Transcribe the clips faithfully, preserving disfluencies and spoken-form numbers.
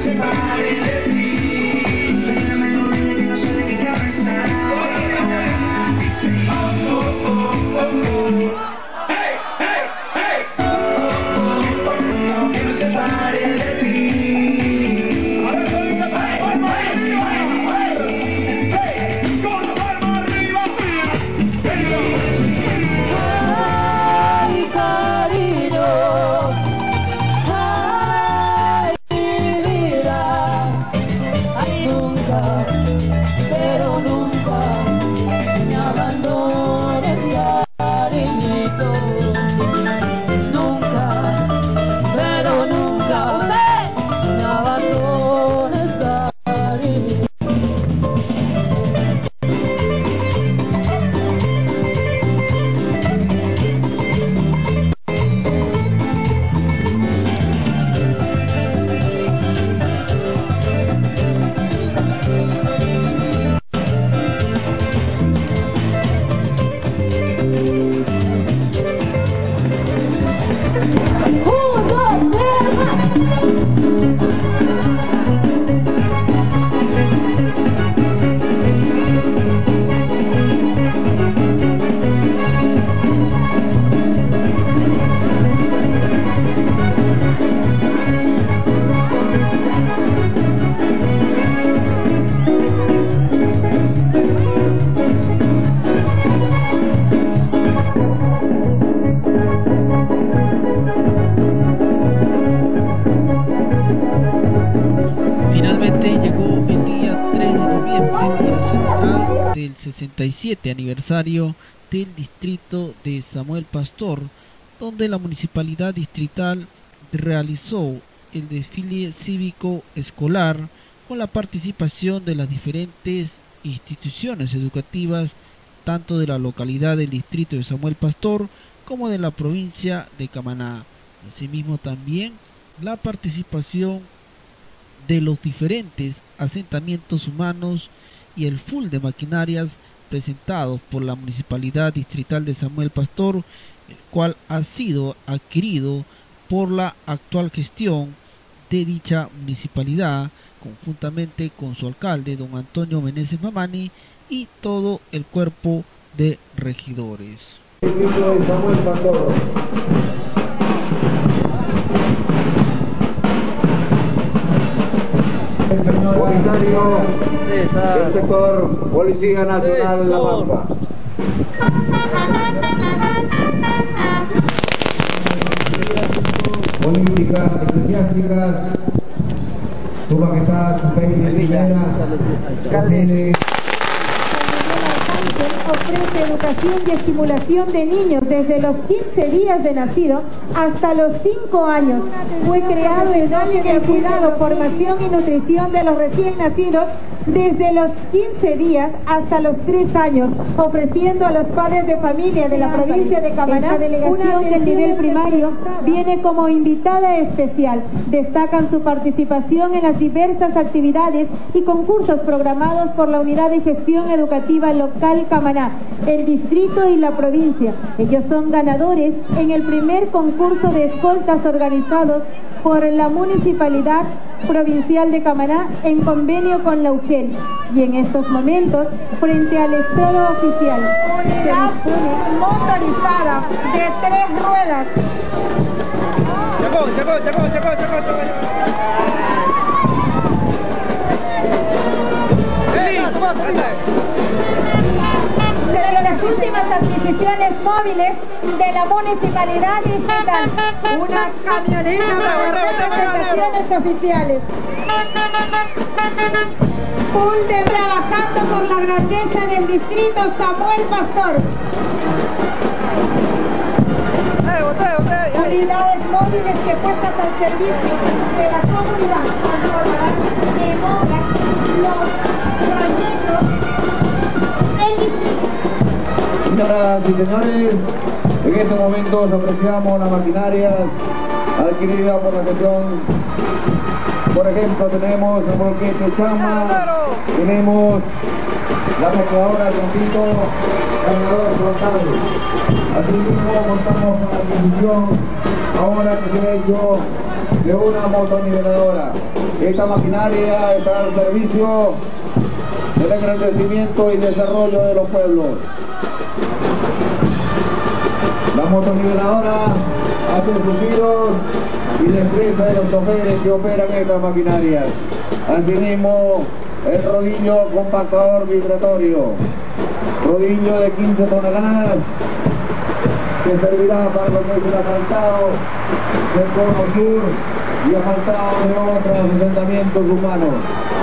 sesenta y siete aniversario del distrito de Samuel Pastor, donde la municipalidad distrital realizó el desfile cívico escolar con la participación de las diferentes instituciones educativas, tanto de la localidad del distrito de Samuel Pastor como de la provincia de Camaná. Asimismo también la participación de los diferentes asentamientos humanos y el full de maquinarias presentados por la Municipalidad Distrital de Samuel Pastor, el cual ha sido adquirido por la actual gestión de dicha municipalidad, conjuntamente con su alcalde, don Antonio Meneses Mamani, y todo el cuerpo de regidores. Samuel Pastor. El señor comisario del sector Policía Nacional de La Pampa. Políticas eclesiásticas, Su Majestad Peine Rivera, alcalde. Ofrece educación y estimulación de niños desde los quince días de nacido hasta los cinco años. Fue creado el doble del cuidado, formación y nutrición de los recién nacidos desde los quince días hasta los tres años, ofreciendo a los padres de familia de la provincia de Camaná una del nivel primario. Viene como invitada especial. Destacan su participación en las diversas actividades y concursos programados por la Unidad de Gestión Educativa Local Camaná, el distrito y la provincia. Ellos son ganadores en el primer concurso de escoltas organizados por la Municipalidad Provincial de Camaná en convenio con la U G E L, y en estos momentos, frente al estrado oficial, unidad motorizada de tres ruedas. Chacón, chacón, chacón, chacón, chacón, chacón. Desde las últimas adquisiciones móviles de la Municipalidad Distrital, una camioneta para representaciones oficiales. Full de trabajando por la grandeza del distrito Samuel Pastor. Unidades móviles que puestas al servicio de la comunidad transformarán en obras los proyectos del distrito. Señoras y señores, en este momento apreciamos las maquinarias adquirida por la gestión. Por ejemplo, tenemos el volquete Chama, tenemos la mezcladora Yompito, cargador frontal. Asimismo, contamos con la adquisición ahora que se ha hecho de una motoniveladora. Esta maquinaria está al servicio del engrandecimiento y desarrollo de los pueblos. La motoniveladora hace sus giros y destreza de los choferes que operan estas maquinarias. Asimismo, el rodillo compactador vibratorio, rodillo de quince toneladas, que servirá para lo que es el asfaltado del cono sur y asfaltado de otros asentamientos humanos.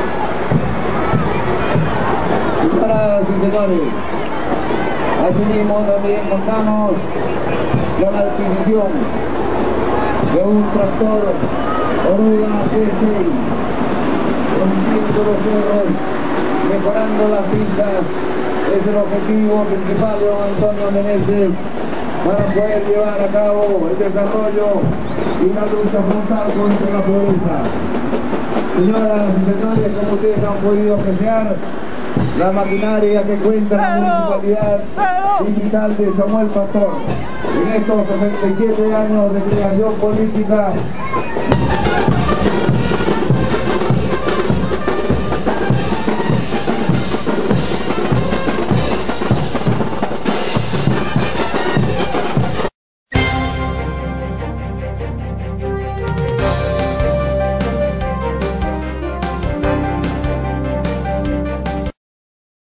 Señoras y señores, asimismo también contamos con la adquisición de un tractor Oruga G seis, rompiendo los cerros, mejorando las pistas. Es el objetivo principal de don Antonio Meneses para poder llevar a cabo el desarrollo y una lucha frontal contra la pobreza. Señoras y señores, como ustedes han podido apreciar, la maquinaria que cuenta la municipalidad digital de Samuel Pastor en estos sesenta y siete años de creación política